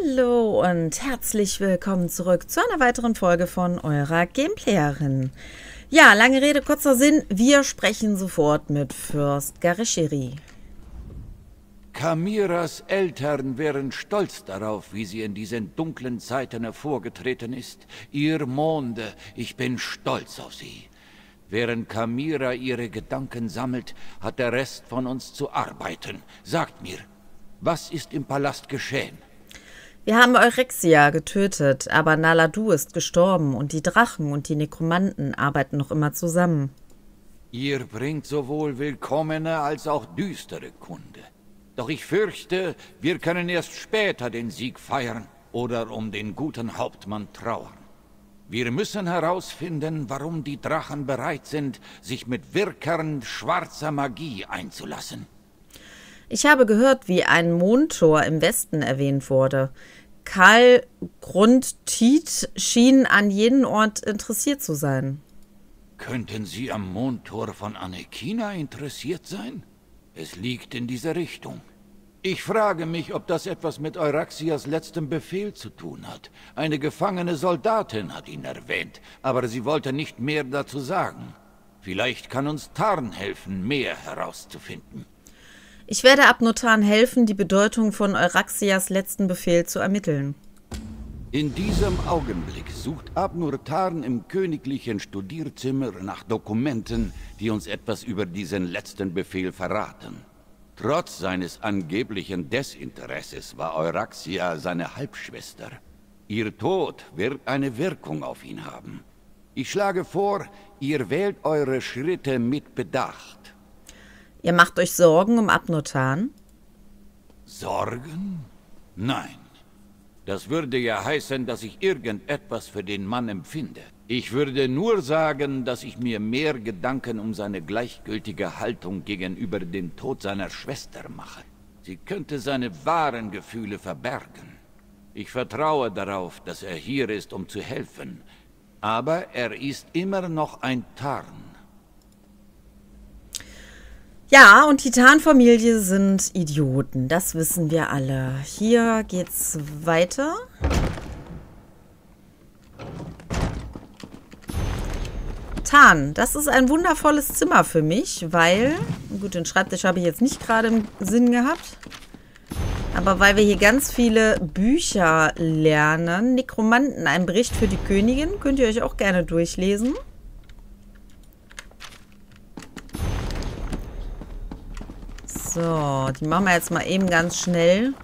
Hallo und herzlich willkommen zurück zu einer weiteren Folge von eurer Gameplayerin. Ja, lange Rede, kurzer Sinn, wir sprechen sofort mit Fürst Garishiri. Kamiras Eltern wären stolz darauf, wie sie in diesen dunklen Zeiten hervorgetreten ist. Ihr Monde, ich bin stolz auf sie. Während Kamira ihre Gedanken sammelt, hat der Rest von uns zu arbeiten. Sagt mir, was ist im Palast geschehen? Wir haben Eurexia getötet, aber Naladu ist gestorben und die Drachen und die Nekromanten arbeiten noch immer zusammen. Ihr bringt sowohl willkommene als auch düstere Kunde. Doch ich fürchte, wir können erst später den Sieg feiern oder um den guten Hauptmann trauern. Wir müssen herausfinden, warum die Drachen bereit sind, sich mit Wirkern schwarzer Magie einzulassen. Ich habe gehört, wie ein Mondtor im Westen erwähnt wurde. Karl Grundtit schien an jeden Ort interessiert zu sein. Könnten Sie am Mondtor von Anekina interessiert sein? Es liegt in dieser Richtung. Ich frage mich, ob das etwas mit Euraxias letztem Befehl zu tun hat. Eine gefangene Soldatin hat ihn erwähnt, aber sie wollte nicht mehr dazu sagen. Vielleicht kann uns Tarn helfen, mehr herauszufinden. Ich werde Abnotan helfen, die Bedeutung von Euraxias letzten Befehl zu ermitteln. In diesem Augenblick sucht Abnur Tarn im königlichen Studierzimmer nach Dokumenten, die uns etwas über diesen letzten Befehl verraten. Trotz seines angeblichen Desinteresses war Euraxia seine Halbschwester. Ihr Tod wird eine Wirkung auf ihn haben. Ich schlage vor, ihr wählt eure Schritte mit Bedacht. Ihr macht euch Sorgen um Abnotan? Sorgen? Nein. Das würde ja heißen, dass ich irgendetwas für den Mann empfinde. Ich würde nur sagen, dass ich mir mehr Gedanken um seine gleichgültige Haltung gegenüber dem Tod seiner Schwester mache. Sie könnte seine wahren Gefühle verbergen. Ich vertraue darauf, dass er hier ist, um zu helfen. Aber er ist immer noch ein Tarn. Ja, und Titanfamilie sind Idioten, das wissen wir alle. Hier geht's weiter. Tarn, das ist ein wundervolles Zimmer für mich, weil, gut, den Schreibtisch habe ich jetzt nicht gerade im Sinn gehabt, aber weil wir hier ganz viele Bücher lernen. Nekromanten, ein Bericht für die Königin, könnt ihr euch auch gerne durchlesen. So, die machen wir jetzt mal eben ganz schnell.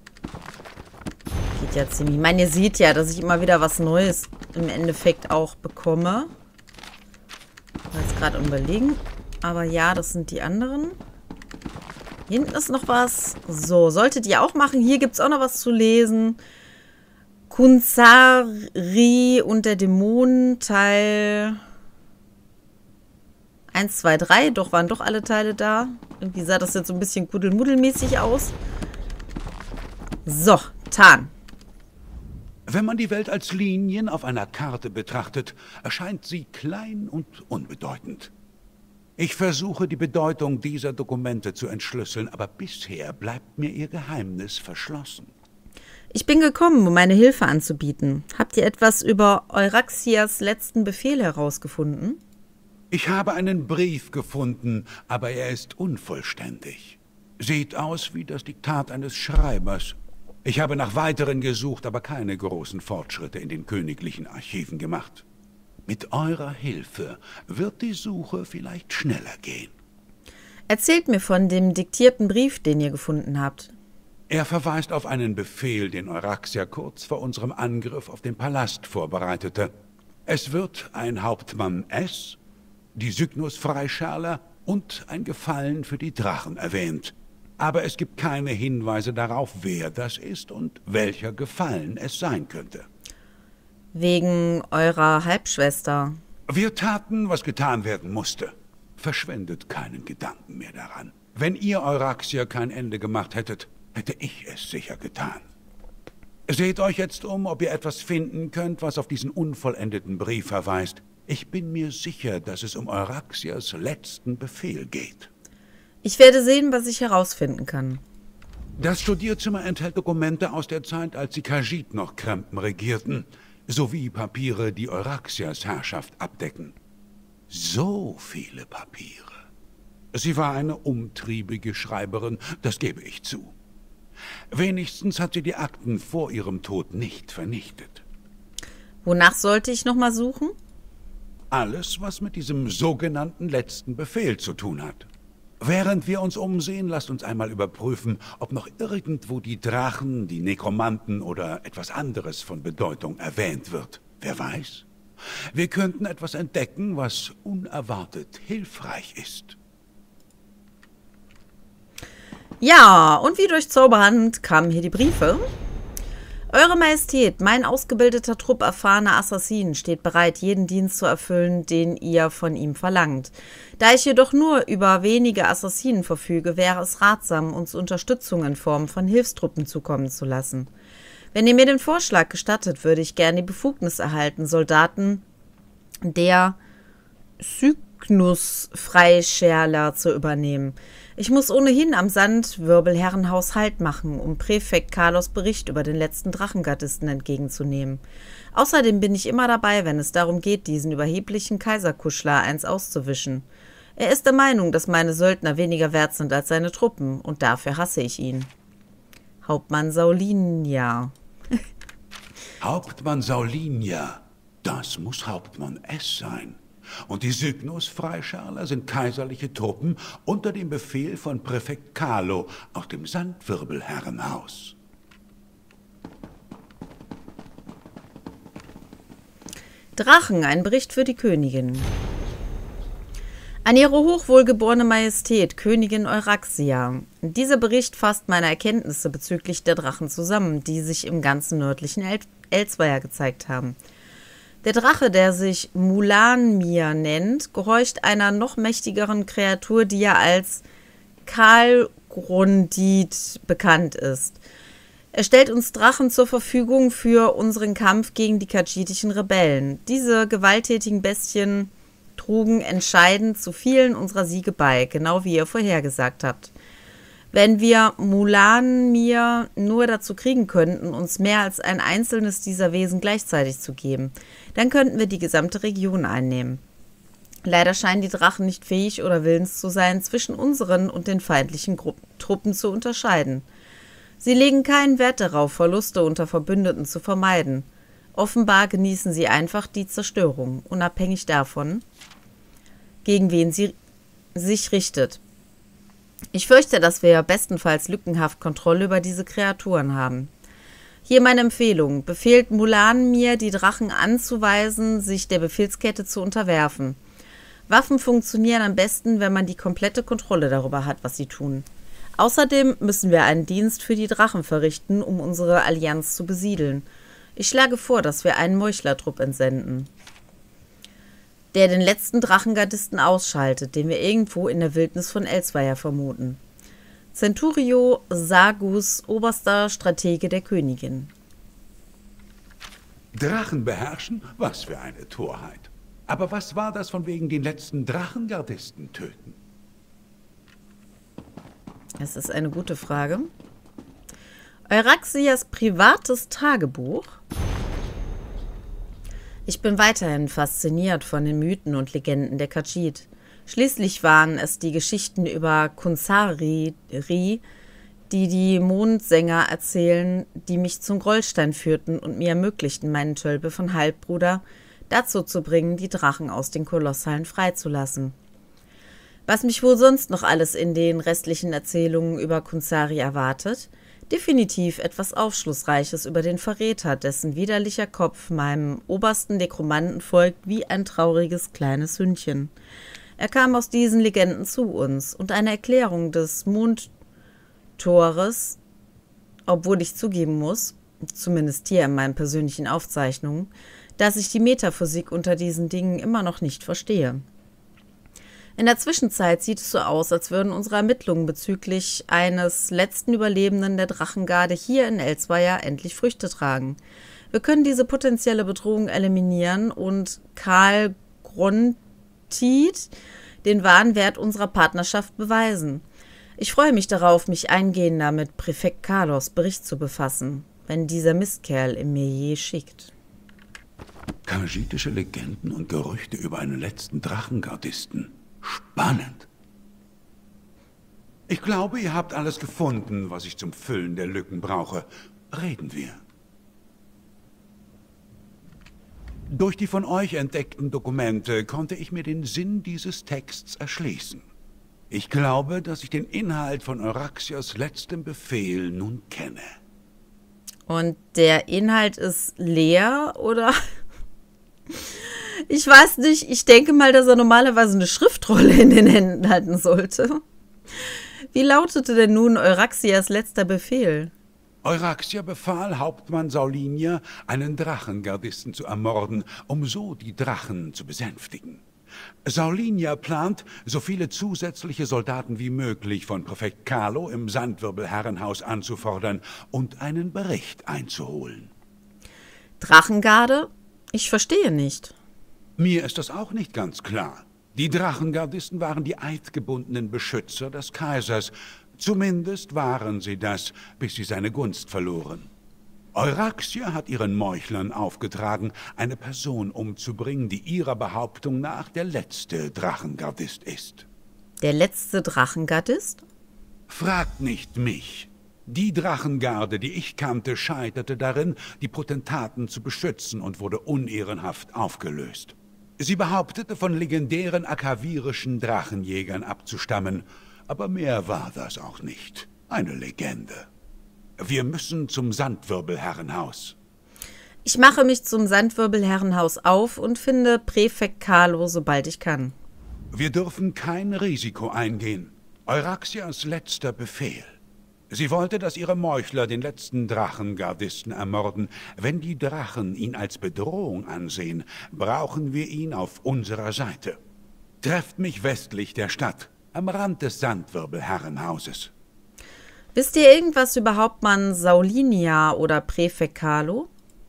Geht ja ziemlich. Ich meine, ihr seht ja, dass ich immer wieder was Neues im Endeffekt auch bekomme. Ich war jetzt gerade überlegen. Aber ja, das sind die anderen. Hier hinten ist noch was. So, solltet ihr auch machen. Hier gibt es auch noch was zu lesen. Kunsari und der Dämon, Teil 1, 2, 3. Doch, waren doch alle Teile da. Irgendwie sah das jetzt so ein bisschen kuddelmuddelmäßig aus. So, Tarn. Wenn man die Welt als Linien auf einer Karte betrachtet, erscheint sie klein und unbedeutend. Ich versuche, die Bedeutung dieser Dokumente zu entschlüsseln, aber bisher bleibt mir ihr Geheimnis verschlossen. Ich bin gekommen, um meine Hilfe anzubieten. Habt ihr etwas über Euraxias letzten Befehl herausgefunden? Ich habe einen Brief gefunden, aber er ist unvollständig. Sieht aus wie das Diktat eines Schreibers. Ich habe nach weiteren gesucht, aber keine großen Fortschritte in den königlichen Archiven gemacht. Mit eurer Hilfe wird die Suche vielleicht schneller gehen. Erzählt mir von dem diktierten Brief, den ihr gefunden habt. Er verweist auf einen Befehl, den Euraxia kurz vor unserem Angriff auf den Palast vorbereitete. Es wird ein Hauptmann S., die Cygnus-Freischärler und ein Gefallen für die Drachen erwähnt. Aber es gibt keine Hinweise darauf, wer das ist und welcher Gefallen es sein könnte. Wegen eurer Halbschwester. Wir taten, was getan werden musste. Verschwendet keinen Gedanken mehr daran. Wenn ihr Euraxia kein Ende gemacht hättet, hätte ich es sicher getan. Seht euch jetzt um, ob ihr etwas finden könnt, was auf diesen unvollendeten Brief verweist. Ich bin mir sicher, dass es um Euraxias letzten Befehl geht. Ich werde sehen, was ich herausfinden kann. Das Studierzimmer enthält Dokumente aus der Zeit, als die Khajiit noch Krempen regierten, sowie Papiere, die Euraxias Herrschaft abdecken. So viele Papiere. Sie war eine umtriebige Schreiberin, das gebe ich zu. Wenigstens hat sie die Akten vor ihrem Tod nicht vernichtet. Wonach sollte ich nochmal suchen? Alles, was mit diesem sogenannten letzten Befehl zu tun hat. Während wir uns umsehen, lasst uns einmal überprüfen, ob noch irgendwo die Drachen, die Nekromanten oder etwas anderes von Bedeutung erwähnt wird. Wer weiß? Wir könnten etwas entdecken, was unerwartet hilfreich ist. Ja, und wie durch Zauberhand kamen hier die Briefe. Eure Majestät, mein ausgebildeter Trupp erfahrener Assassinen steht bereit, jeden Dienst zu erfüllen, den ihr von ihm verlangt. Da ich jedoch nur über wenige Assassinen verfüge, wäre es ratsam, uns Unterstützung in Form von Hilfstruppen zukommen zu lassen. Wenn ihr mir den Vorschlag gestattet, würde ich gerne die Befugnis erhalten, Soldaten der Cygnus-Freischärler zu übernehmen. Ich muss ohnehin am Sandwirbelherrenhaus Halt machen, um Präfekt Carlos Bericht über den letzten Drachengardisten entgegenzunehmen. Außerdem bin ich immer dabei, wenn es darum geht, diesen überheblichen Kaiserkuschler eins auszuwischen. Er ist der Meinung, dass meine Söldner weniger wert sind als seine Truppen, und dafür hasse ich ihn. Hauptmann Saulinia. Hauptmann Saulinia, das muss Hauptmann S sein. Und die Cygnus-Freischärler sind kaiserliche Truppen unter dem Befehl von Präfekt Carlo aus dem Sandwirbelherrenhaus. Drachen, ein Bericht für die Königin. An Ihre hochwohlgeborene Majestät, Königin Euraxia. Dieser Bericht fasst meine Erkenntnisse bezüglich der Drachen zusammen, die sich im ganzen nördlichen Elsweier gezeigt haben. Der Drache, der sich Mulanmir nennt, gehorcht einer noch mächtigeren Kreatur, die ja als Kalgrundit bekannt ist. Er stellt uns Drachen zur Verfügung für unseren Kampf gegen die khajiitischen Rebellen. Diese gewalttätigen Bestien trugen entscheidend zu vielen unserer Siege bei, genau wie ihr vorhergesagt habt. Wenn wir Mulanmir nur dazu kriegen könnten, uns mehr als ein einzelnes dieser Wesen gleichzeitig zu geben, dann könnten wir die gesamte Region einnehmen. Leider scheinen die Drachen nicht fähig oder willens zu sein, zwischen unseren und den feindlichen Truppen zu unterscheiden. Sie legen keinen Wert darauf, Verluste unter Verbündeten zu vermeiden. Offenbar genießen sie einfach die Zerstörung, unabhängig davon, gegen wen sie sich richtet. Ich fürchte, dass wir bestenfalls lückenhaft Kontrolle über diese Kreaturen haben. Hier meine Empfehlung. Befehlt Mulanmir, die Drachen anzuweisen, sich der Befehlskette zu unterwerfen. Waffen funktionieren am besten, wenn man die komplette Kontrolle darüber hat, was sie tun. Außerdem müssen wir einen Dienst für die Drachen verrichten, um unsere Allianz zu besiedeln. Ich schlage vor, dass wir einen Meuchlertrupp entsenden, der den letzten Drachengardisten ausschaltet, den wir irgendwo in der Wildnis von Elsweier vermuten. Centurio Sagus, oberster Stratege der Königin. Drachen beherrschen? Was für eine Torheit. Aber was war das von wegen den letzten Drachengardisten töten? Das ist eine gute Frage. Euraxias privates Tagebuch. Ich bin weiterhin fasziniert von den Mythen und Legenden der Khajiit. Schließlich waren es die Geschichten über Kunsari, die die Mondsänger erzählen, die mich zum Grollstein führten und mir ermöglichten, meinen Tölpel von Halbbruder dazu zu bringen, die Drachen aus den Kolossalen freizulassen. Was mich wohl sonst noch alles in den restlichen Erzählungen über Kunsari erwartet? Definitiv etwas Aufschlussreiches über den Verräter, dessen widerlicher Kopf meinem obersten Nekromanten folgt wie ein trauriges kleines Hündchen. Er kam aus diesen Legenden zu uns, und eine Erklärung des Mondtores, obwohl ich zugeben muss, zumindest hier in meinen persönlichen Aufzeichnungen, dass ich die Metaphysik unter diesen Dingen immer noch nicht verstehe. In der Zwischenzeit sieht es so aus, als würden unsere Ermittlungen bezüglich eines letzten Überlebenden der Drachengarde hier in Elsweier endlich Früchte tragen. Wir können diese potenzielle Bedrohung eliminieren und Karl Grundit den wahren Wert unserer Partnerschaft beweisen. Ich freue mich darauf, mich eingehender mit Präfekt Carlos Bericht zu befassen, wenn dieser Mistkerl in mir je schickt. Khajitische Legenden und Gerüchte über einen letzten Drachengardisten. Spannend. Ich glaube, ihr habt alles gefunden, was ich zum Füllen der Lücken brauche. Reden wir. Durch die von euch entdeckten Dokumente konnte ich mir den Sinn dieses Texts erschließen. Ich glaube, dass ich den Inhalt von Euraxios letztem Befehl nun kenne. Und der Inhalt ist leer, oder? Ich weiß nicht, ich denke mal, dass er normalerweise eine Schriftrolle in den Händen halten sollte. Wie lautete denn nun Euraxias letzter Befehl? Euraxia befahl Hauptmann Saulinia, einen Drachengardisten zu ermorden, um so die Drachen zu besänftigen. Saulinia plant, so viele zusätzliche Soldaten wie möglich von Präfekt Carlo im Sandwirbelherrenhaus anzufordern und einen Bericht einzuholen. Drachengarde? Ich verstehe nicht. Mir ist das auch nicht ganz klar. Die Drachengardisten waren die eidgebundenen Beschützer des Kaisers. Zumindest waren sie das, bis sie seine Gunst verloren. Euraxia hat ihren Meuchlern aufgetragen, eine Person umzubringen, die ihrer Behauptung nach der letzte Drachengardist ist. Der letzte Drachengardist? Fragt nicht mich. Die Drachengarde, die ich kannte, scheiterte darin, die Potentaten zu beschützen und wurde unehrenhaft aufgelöst. Sie behauptete, von legendären akavirischen Drachenjägern abzustammen, aber mehr war das auch nicht. Eine Legende. Wir müssen zum Sandwirbelherrenhaus. Ich mache mich zum Sandwirbelherrenhaus auf und finde Präfekt Carlo, sobald ich kann. Wir dürfen kein Risiko eingehen. Euraxias letzter Befehl. Sie wollte, dass ihre Meuchler den letzten Drachengardisten ermorden. Wenn die Drachen ihn als Bedrohung ansehen, brauchen wir ihn auf unserer Seite. Trefft mich westlich der Stadt, am Rand des Sandwirbelherrenhauses. Wisst ihr irgendwas über Hauptmann Saulinia oder Präfekt Carlo?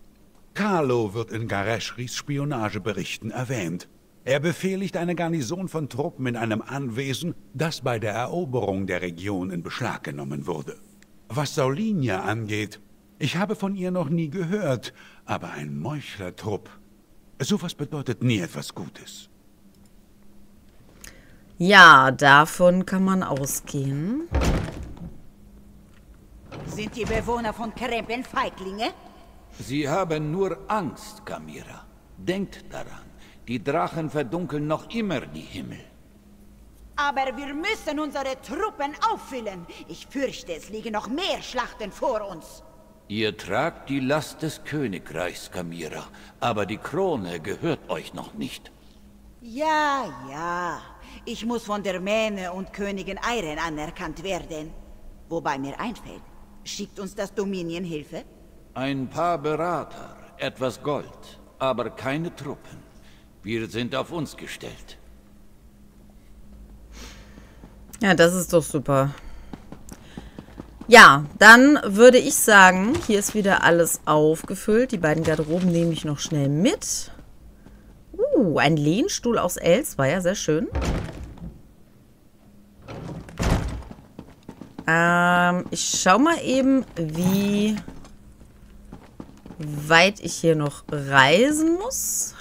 Carlo wird in Gareschris Spionageberichten erwähnt. Er befehligt eine Garnison von Truppen in einem Anwesen, das bei der Eroberung der Region in Beschlag genommen wurde. Was Saulinia angeht, ich habe von ihr noch nie gehört, aber ein Meuchlertrupp, sowas bedeutet nie etwas Gutes. Ja, davon kann man ausgehen. Sind die Bewohner von Krempen Feiglinge? Sie haben nur Angst, Kamira. Denkt daran. Die Drachen verdunkeln noch immer die Himmel. Aber wir müssen unsere Truppen auffüllen. Ich fürchte, es liegen noch mehr Schlachten vor uns. Ihr tragt die Last des Königreichs, Kamira, aber die Krone gehört euch noch nicht. Ja, ja. Ich muss von der Mähne und Königin Eiren anerkannt werden. Wobei mir einfällt, schickt uns das Dominion Hilfe? Ein paar Berater, etwas Gold, aber keine Truppen. Wir sind auf uns gestellt. Ja, das ist doch super. Ja, dann würde ich sagen, hier ist wieder alles aufgefüllt. Die beiden Garderoben nehme ich noch schnell mit. Ein Lehnstuhl aus Els, war ja sehr schön. Ich schau mal eben, wie weit ich hier noch reisen muss.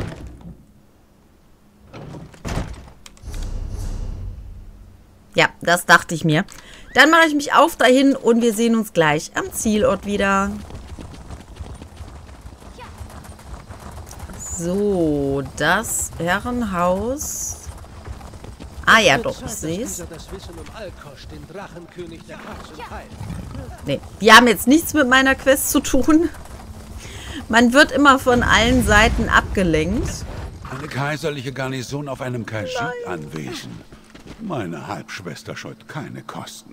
Ja, das dachte ich mir. Dann mache ich mich auf dahin und wir sehen uns gleich am Zielort wieder. So, das Herrenhaus. Ah ja, doch, ich sehe es. Nee, die haben jetzt nichts mit meiner Quest zu tun. Man wird immer von allen Seiten abgelenkt. Eine kaiserliche Garnison auf einem Khajiit-Anwesen. Meine Halbschwester scheut keine Kosten.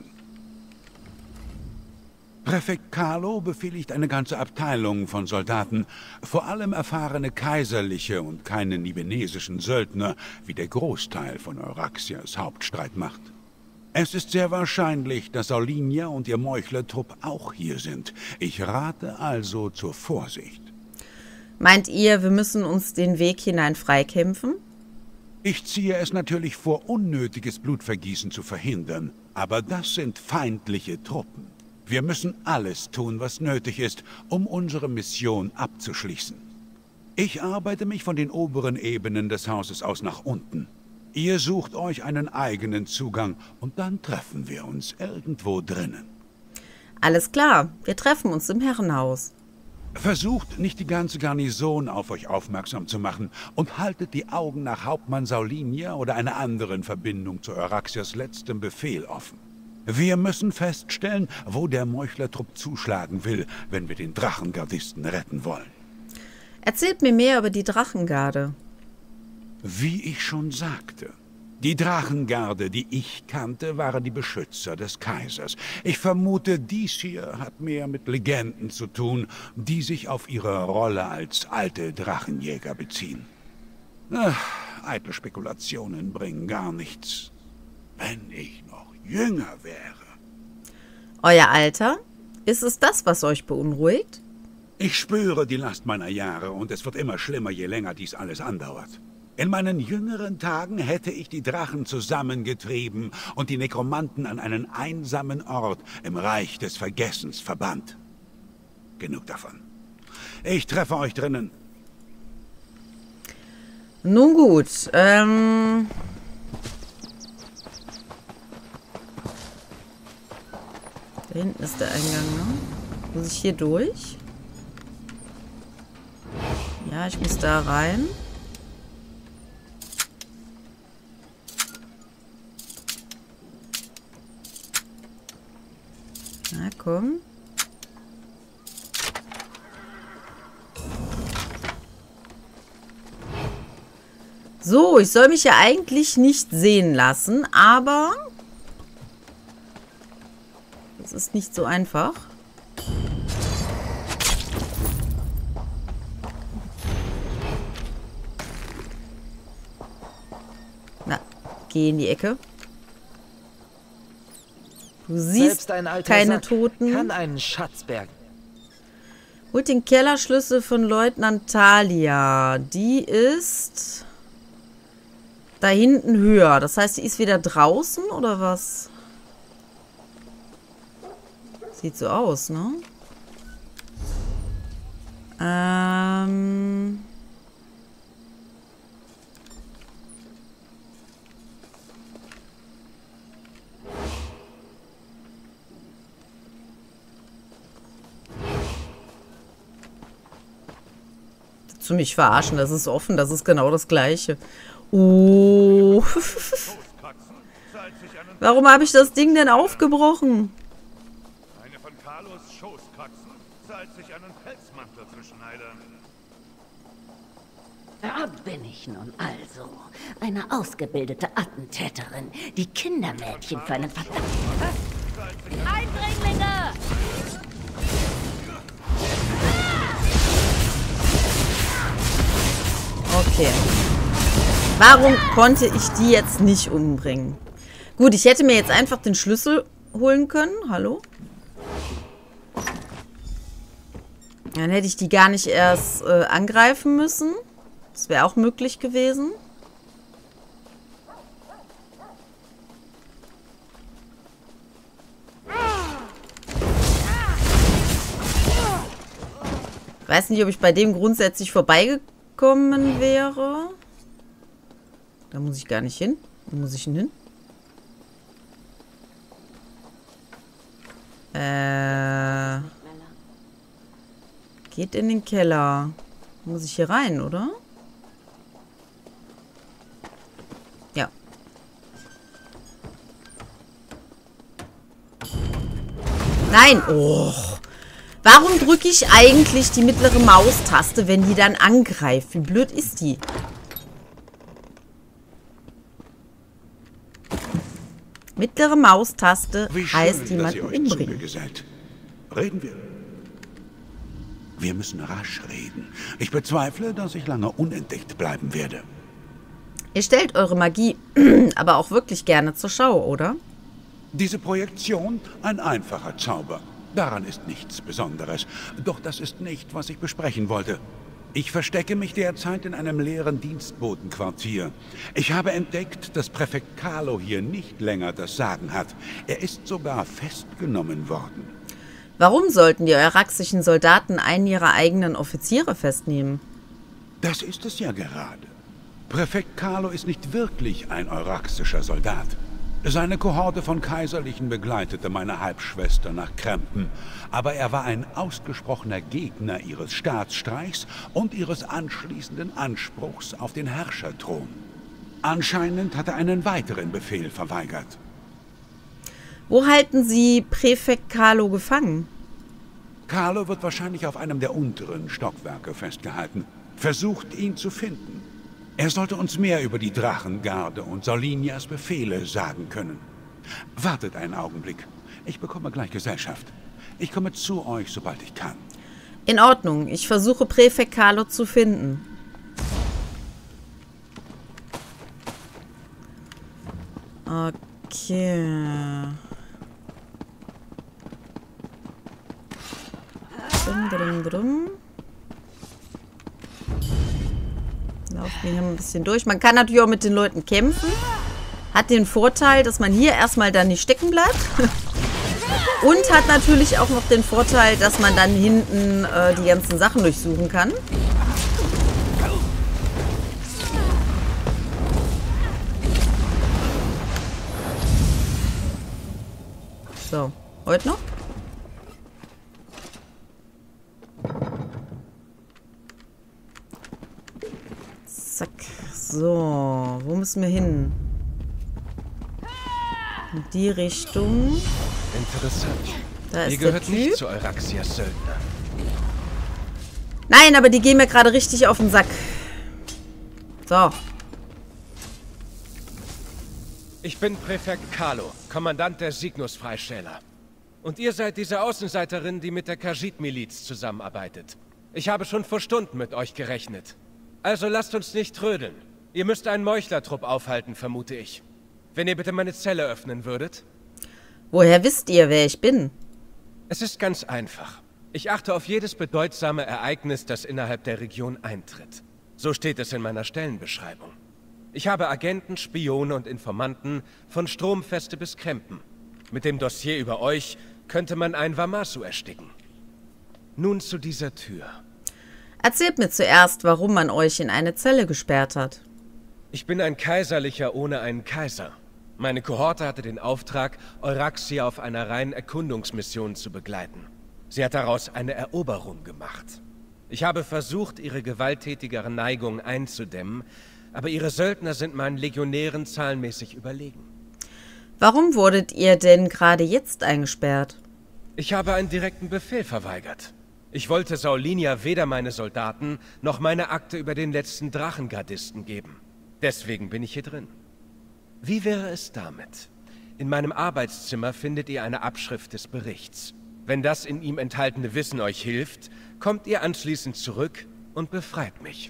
Präfekt Carlo befehligt eine ganze Abteilung von Soldaten, vor allem erfahrene kaiserliche und keine nibenesischen Söldner, wie der Großteil von Euraxias Hauptstreitmacht. Es ist sehr wahrscheinlich, dass Saulinia und ihr Meuchlertrupp auch hier sind. Ich rate also zur Vorsicht. Meint ihr, wir müssen uns den Weg hinein freikämpfen? Ich ziehe es natürlich vor, unnötiges Blutvergießen zu verhindern. Aber das sind feindliche Truppen. Wir müssen alles tun, was nötig ist, um unsere Mission abzuschließen. Ich arbeite mich von den oberen Ebenen des Hauses aus nach unten. Ihr sucht euch einen eigenen Zugang und dann treffen wir uns irgendwo drinnen. Alles klar, wir treffen uns im Herrenhaus. Versucht nicht die ganze Garnison auf euch aufmerksam zu machen und haltet die Augen nach Hauptmann Saulinia oder einer anderen Verbindung zu Euraxias letztem Befehl offen. Wir müssen feststellen, wo der Meuchlertrupp zuschlagen will, wenn wir den Drachengardisten retten wollen. Erzählt mir mehr über die Drachengarde. Wie ich schon sagte, die Drachengarde, die ich kannte, waren die Beschützer des Kaisers. Ich vermute, dies hier hat mehr mit Legenden zu tun, die sich auf ihre Rolle als alte Drachenjäger beziehen. Eitle Spekulationen bringen gar nichts. Wenn ich noch jünger wäre. Euer Alter? Ist es das, was euch beunruhigt? Ich spüre die Last meiner Jahre und es wird immer schlimmer, je länger dies alles andauert. In meinen jüngeren Tagen hätte ich die Drachen zusammengetrieben und die Nekromanten an einen einsamen Ort im Reich des Vergessens verbannt. Genug davon. Ich treffe euch drinnen. Nun gut, Da hinten ist der Eingang, ne? Muss ich hier durch? Ja, ich muss da rein. Na komm. So, ich soll mich ja eigentlich nicht sehen lassen, aber das ist nicht so einfach. Na, geh in die Ecke. Du siehst keine Sack Toten. Kann einen Schatz bergen. Holt den Kellerschlüssel von Leutnant Thalia. Die ist da hinten höher. Das heißt, die ist wieder draußen oder was? Sieht so aus, ne? Zu mich verarschen, das ist offen, das ist genau das Gleiche. Oh. Warum habe ich das Ding denn aufgebrochen? Eine von Carlos Schoßkatzen zahlt sich einen Pelzmantel zu schneidern. Da bin ich nun also. Eine ausgebildete Attentäterin, die Kindermädchen für einen verdammten... Eindringlinge! Okay. Warum konnte ich die jetzt nicht umbringen? Gut, ich hätte mir jetzt einfach den Schlüssel holen können. Hallo? Dann hätte ich die gar nicht erst angreifen müssen. Das wäre auch möglich gewesen. Ich weiß nicht, ob ich bei dem grundsätzlich vorbeigekommen wäre. Da muss ich gar nicht hin. Wo muss ich denn hin? Geht in den Keller. Muss ich hier rein, oder? Ja. Nein! Oh. Warum drücke ich eigentlich die mittlere Maustaste, wenn die dann angreift? Wie blöd ist die? Mittlere Maustaste heißt jemanden umbringen. Reden wir. Wir müssen rasch reden. Ich bezweifle, dass ich lange unentdeckt bleiben werde. Ihr stellt eure Magie aber auch wirklich gerne zur Schau, oder? Diese Projektion, ein einfacher Zauber. Daran ist nichts Besonderes. Doch das ist nicht, was ich besprechen wollte. Ich verstecke mich derzeit in einem leeren Dienstbotenquartier. Ich habe entdeckt, dass Präfekt Carlo hier nicht länger das Sagen hat. Er ist sogar festgenommen worden. Warum sollten die euraxischen Soldaten einen ihrer eigenen Offiziere festnehmen? Das ist es ja gerade. Präfekt Carlo ist nicht wirklich ein euraxischer Soldat. Seine Kohorte von Kaiserlichen begleitete meine Halbschwester nach Krempen, aber er war ein ausgesprochener Gegner ihres Staatsstreichs und ihres anschließenden Anspruchs auf den Herrscherthron. Anscheinend hat er einen weiteren Befehl verweigert. Wo halten Sie Präfekt Carlo gefangen? Carlo wird wahrscheinlich auf einem der unteren Stockwerke festgehalten. Versucht, ihn zu finden. Er sollte uns mehr über die Drachengarde und Saulinias Befehle sagen können. Wartet einen Augenblick. Ich bekomme gleich Gesellschaft. Ich komme zu euch, sobald ich kann. In Ordnung. Ich versuche Präfekt Carlo zu finden. Okay. Drum. Laufen wir hier ein bisschen durch. Man kann natürlich auch mit den Leuten kämpfen. Hat den Vorteil, dass man hier erstmal dann nicht stecken bleibt. Und hat natürlich auch noch den Vorteil, dass man dann hinten die ganzen Sachen durchsuchen kann. So, heute noch? Zack. So, wo müssen wir hin? In die Richtung. Interessant. Da ist Ihr der gehört nicht Typ. zu Euraxias Söldner. Nein, aber die gehen mir gerade richtig auf den Sack. So. Ich bin Präfekt Carlo, Kommandant der Signus-Freischäler. Und ihr seid diese Außenseiterin, die mit der Khajiit-Miliz zusammenarbeitet. Ich habe schon vor Stunden mit euch gerechnet. Also lasst uns nicht trödeln. Ihr müsst einen Meuchlertrupp aufhalten, vermute ich. Wenn ihr bitte meine Zelle öffnen würdet. Woher wisst ihr, wer ich bin? Es ist ganz einfach. Ich achte auf jedes bedeutsame Ereignis, das innerhalb der Region eintritt. So steht es in meiner Stellenbeschreibung. Ich habe Agenten, Spione und Informanten von Stromfeste bis Krempen. Mit dem Dossier über euch könnte man einen Wamasu ersticken. Nun zu dieser Tür. Erzählt mir zuerst, warum man euch in eine Zelle gesperrt hat. Ich bin ein Kaiserlicher ohne einen Kaiser. Meine Kohorte hatte den Auftrag, Euraxia auf einer reinen Erkundungsmission zu begleiten. Sie hat daraus eine Eroberung gemacht. Ich habe versucht, ihre gewalttätigeren Neigungen einzudämmen, aber ihre Söldner sind meinen Legionären zahlenmäßig überlegen. Warum wurdet ihr denn gerade jetzt eingesperrt? Ich habe einen direkten Befehl verweigert. Ich wollte Saulinia weder meine Soldaten noch meine Akte über den letzten Drachengardisten geben. Deswegen bin ich hier drin. Wie wäre es damit? In meinem Arbeitszimmer findet ihr eine Abschrift des Berichts. Wenn das in ihm enthaltene Wissen euch hilft, kommt ihr anschließend zurück und befreit mich.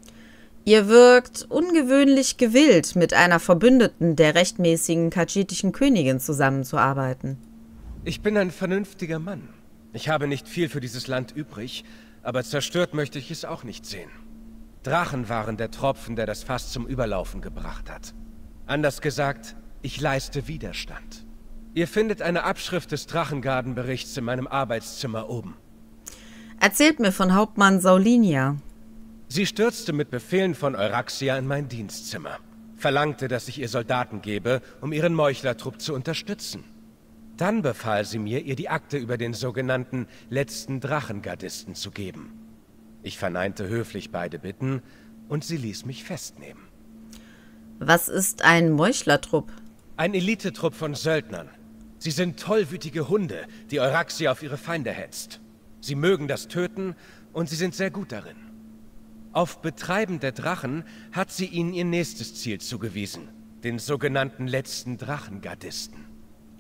Ihr wirkt ungewöhnlich gewillt, mit einer Verbündeten der rechtmäßigen khajiitischen Königin zusammenzuarbeiten. Ich bin ein vernünftiger Mann. Ich habe nicht viel für dieses Land übrig, aber zerstört möchte ich es auch nicht sehen. Drachen waren der Tropfen, der das Fass zum Überlaufen gebracht hat. Anders gesagt, ich leiste Widerstand. Ihr findet eine Abschrift des Drachengardenberichts in meinem Arbeitszimmer oben. Erzählt mir von Hauptmann Saulinia. Sie stürzte mit Befehlen von Euraxia in mein Dienstzimmer. Verlangte, dass ich ihr Soldaten gebe, um ihren Meuchlertrupp zu unterstützen. Dann befahl sie mir, ihr die Akte über den sogenannten letzten Drachengardisten zu geben. Ich verneinte höflich beide Bitten und sie ließ mich festnehmen. Was ist ein Meuchlertrupp? Ein Elitetrupp von Söldnern. Sie sind tollwütige Hunde, die Euraxia auf ihre Feinde hetzt. Sie mögen das Töten und sie sind sehr gut darin. Auf Betreiben der Drachen hat sie ihnen ihr nächstes Ziel zugewiesen, den sogenannten letzten Drachengardisten.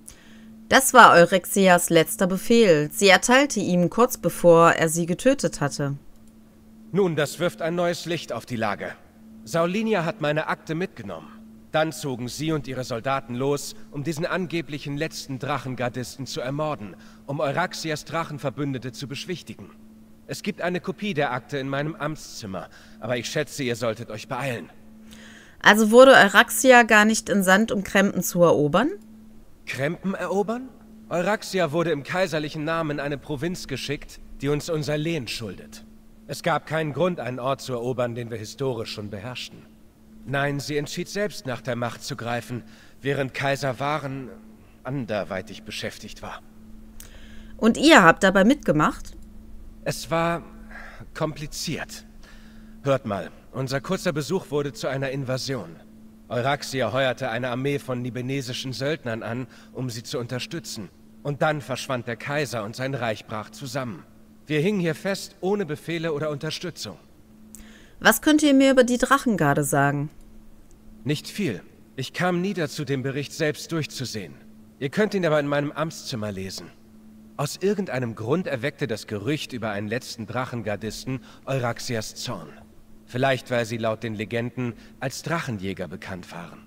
Das war Eurexias letzter Befehl. Sie erteilte ihm kurz bevor er sie getötet hatte. Nun, das wirft ein neues Licht auf die Lage. Saulinia hat meine Akte mitgenommen. Dann zogen sie und ihre Soldaten los, um diesen angeblichen letzten Drachengardisten zu ermorden, um Euraxias Drachenverbündete zu beschwichtigen. Es gibt eine Kopie der Akte in meinem Amtszimmer, aber ich schätze, ihr solltet euch beeilen. Also wurde Euraxia gar nicht entsandt, um Krempen zu erobern? Krempen erobern? Euraxia wurde im kaiserlichen Namen in eine Provinz geschickt, die uns unser Lehen schuldet. Es gab keinen Grund, einen Ort zu erobern, den wir historisch schon beherrschten. Nein, sie entschied selbst, nach der Macht zu greifen, während Kaiser Waren anderweitig beschäftigt war. Und ihr habt dabei mitgemacht? Es war kompliziert. Hört mal, unser kurzer Besuch wurde zu einer Invasion. Euraxia heuerte eine Armee von libanesischen Söldnern an, um sie zu unterstützen. Und dann verschwand der Kaiser und sein Reich brach zusammen. Wir hingen hier fest, ohne Befehle oder Unterstützung. Was könnt ihr mir über die Drachengarde sagen? Nicht viel. Ich kam nie dazu, den Bericht selbst durchzusehen. Ihr könnt ihn aber in meinem Amtszimmer lesen. Aus irgendeinem Grund erweckte das Gerücht über einen letzten Drachengardisten Euraxias Zorn. Vielleicht, weil sie laut den Legenden als Drachenjäger bekannt waren.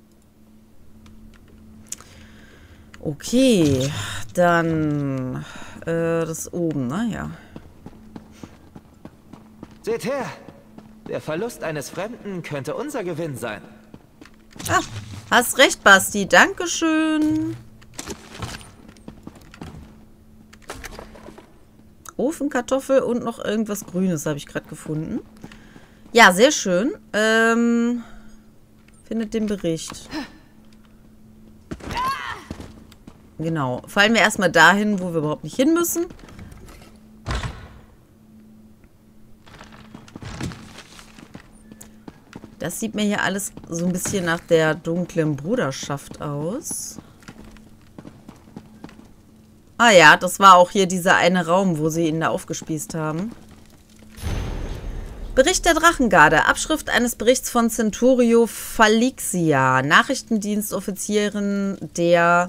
Okay, dann das oben, ne? Ja. Seht her! Der Verlust eines Fremden könnte unser Gewinn sein. Ah, hast recht, Basti. Dankeschön. Ofenkartoffel und noch irgendwas Grünes habe ich gerade gefunden. Ja, sehr schön. Findet den Bericht. Genau. Fallen wir erstmal dahin, wo wir überhaupt nicht hin müssen. Das sieht mir hier alles so ein bisschen nach der dunklen Bruderschaft aus. Ah ja, das war auch hier dieser eine Raum, wo sie ihn da aufgespießt haben. Bericht der Drachengarde. Abschrift eines Berichts von Centurio Falixia, Nachrichtendienstoffizierin der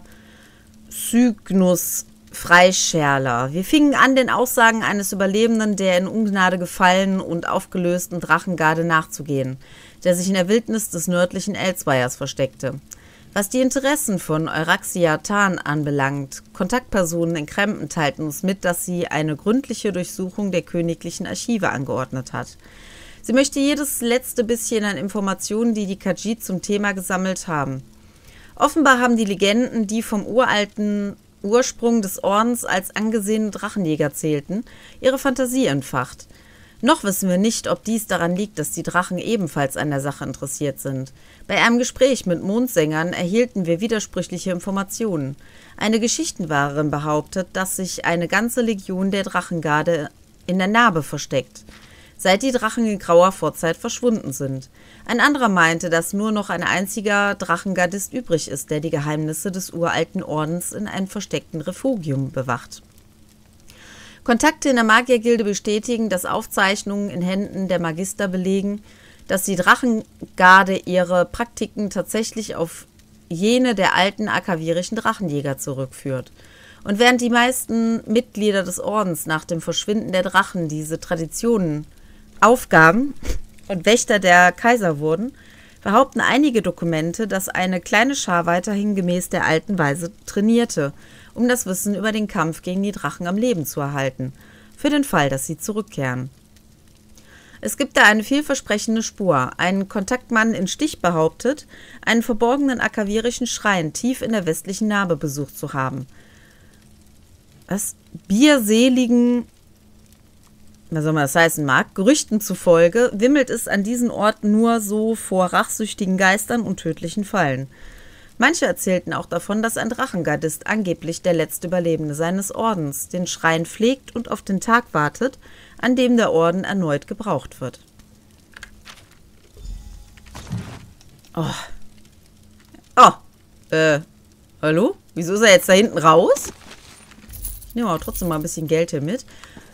Cygnus Freischärler. Wir fingen an, den Aussagen eines Überlebenden der in Ungnade gefallenen und aufgelösten Drachengarde nachzugehen, der sich in der Wildnis des nördlichen Elsweiers versteckte. Was die Interessen von Euraxia Tan anbelangt, Kontaktpersonen in Krempen teilten uns mit, dass sie eine gründliche Durchsuchung der königlichen Archive angeordnet hat. Sie möchte jedes letzte bisschen an Informationen, die die Khajiit zum Thema gesammelt haben. Offenbar haben die Legenden, die vom uralten Ursprung des Ordens als angesehene Drachenjäger zählten, ihre Fantasie entfacht. Noch wissen wir nicht, ob dies daran liegt, dass die Drachen ebenfalls an der Sache interessiert sind. Bei einem Gespräch mit Mondsängern erhielten wir widersprüchliche Informationen. Eine Geschichtenwahrerin behauptet, dass sich eine ganze Legion der Drachengarde in der Narbe versteckt, seit die Drachen in grauer Vorzeit verschwunden sind. Ein anderer meinte, dass nur noch ein einziger Drachengardist übrig ist, der die Geheimnisse des uralten Ordens in einem versteckten Refugium bewacht. Kontakte in der Magiergilde bestätigen, dass Aufzeichnungen in Händen der Magister belegen, dass die Drachengarde ihre Praktiken tatsächlich auf jene der alten akavirischen Drachenjäger zurückführt. Und während die meisten Mitglieder des Ordens nach dem Verschwinden der Drachen diese Traditionen aufgaben und Wächter der Kaiser wurden, behaupten einige Dokumente, dass eine kleine Schar weiterhin gemäß der alten Weise trainierte, um das Wissen über den Kampf gegen die Drachen am Leben zu erhalten, für den Fall, dass sie zurückkehren. Es gibt da eine vielversprechende Spur. Ein Kontaktmann in Stich behauptet, einen verborgenen akavirischen Schrein tief in der westlichen Narbe besucht zu haben. Was bierseligen, was soll man das heißen mag, Gerüchten zufolge wimmelt es an diesen Orten nur so vor rachsüchtigen Geistern und tödlichen Fallen. Manche erzählten auch davon, dass ein Drachengardist, angeblich der letzte Überlebende seines Ordens, den Schrein pflegt und auf den Tag wartet, an dem der Orden erneut gebraucht wird. Hallo? Wieso ist er jetzt da hinten raus? Ich nehme aber trotzdem mal ein bisschen Geld hier mit.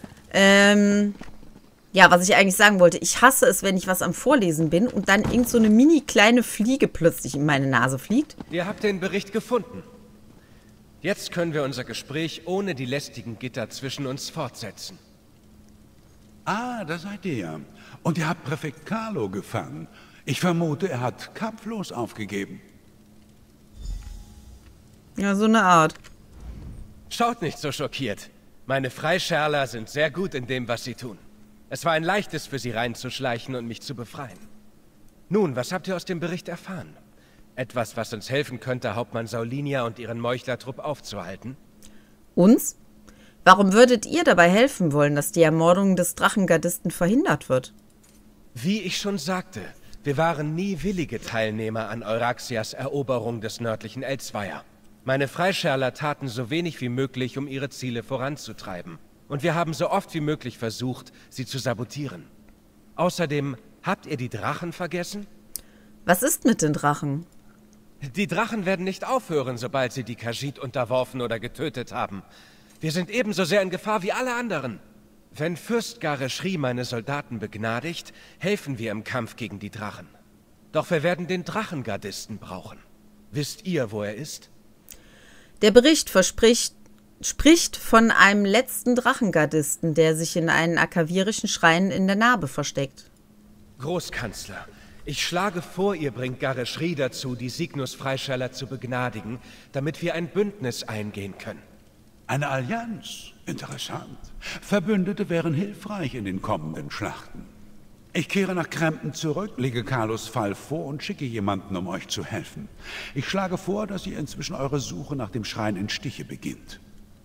Ja, was ich eigentlich sagen wollte, ich hasse es, wenn ich was am Vorlesen bin und dann irgend so eine mini kleine Fliege plötzlich in meine Nase fliegt. Ihr habt den Bericht gefunden. Jetzt können wir unser Gespräch ohne die lästigen Gitter zwischen uns fortsetzen. Ah, da seid ihr ja. Und ihr habt Präfekt Carlo gefangen. Ich vermute, er hat kampflos aufgegeben. Ja, so eine Art. Schaut nicht so schockiert. Meine Freischärler sind sehr gut in dem, was sie tun. Es war ein leichtes für sie reinzuschleichen und mich zu befreien. Nun, was habt ihr aus dem Bericht erfahren? Etwas, was uns helfen könnte, Hauptmann Saulinia und ihren Meuchlertrupp aufzuhalten? Uns? Warum würdet ihr dabei helfen wollen, dass die Ermordung des Drachengardisten verhindert wird? Wie ich schon sagte, wir waren nie willige Teilnehmer an Euraxias Eroberung des nördlichen Elsweier. Meine Freischärler taten so wenig wie möglich, um ihre Ziele voranzutreiben. Und wir haben so oft wie möglich versucht, sie zu sabotieren. Außerdem, habt ihr die Drachen vergessen? Was ist mit den Drachen? Die Drachen werden nicht aufhören, sobald sie die Khajiit unterworfen oder getötet haben. Wir sind ebenso sehr in Gefahr wie alle anderen. Wenn Fürst Gareshri meine Soldaten begnadigt, helfen wir im Kampf gegen die Drachen. Doch wir werden den Drachengardisten brauchen. Wisst ihr, wo er ist? Der Bericht spricht von einem letzten Drachengardisten, der sich in einen akavirischen Schrein in der Narbe versteckt. Großkanzler, ich schlage vor, ihr bringt Gareshri dazu, die Signus-Freischärler zu begnadigen, damit wir ein Bündnis eingehen können. Eine Allianz? Interessant. Verbündete wären hilfreich in den kommenden Schlachten. Ich kehre nach Krempen zurück, lege Carlos Fall vor und schicke jemanden, um euch zu helfen. Ich schlage vor, dass ihr inzwischen eure Suche nach dem Schrein in Stiche beginnt.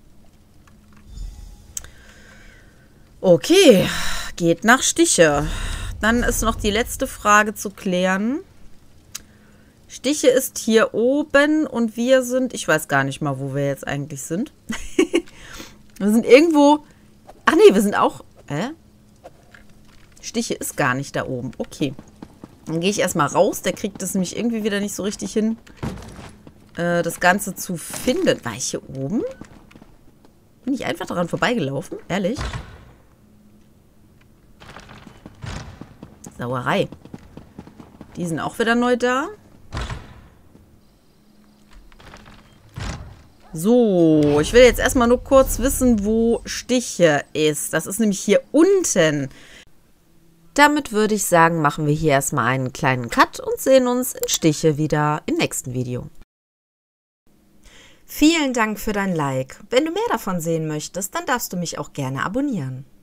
Okay, geht nach Stiche. Dann ist noch die letzte Frage zu klären. Stiche ist hier oben und wir sind... Ich weiß gar nicht mal, wo wir jetzt eigentlich sind. Wir sind irgendwo... Ach nee, wir sind auch... Stiche ist gar nicht da oben. Okay. Dann gehe ich erstmal raus. Der kriegt es nämlich irgendwie wieder nicht so richtig hin, das Ganze zu finden. War ich hier oben? Bin ich einfach daran vorbeigelaufen? Ehrlich? Sauerei. Die sind auch wieder neu da. So, ich will jetzt erstmal nur kurz wissen, wo Stiche ist. Das ist nämlich hier unten. Damit würde ich sagen, machen wir hier erstmal einen kleinen Cut und sehen uns in Stiche wieder im nächsten Video. Vielen Dank für dein Like. Wenn du mehr davon sehen möchtest, dann darfst du mich auch gerne abonnieren.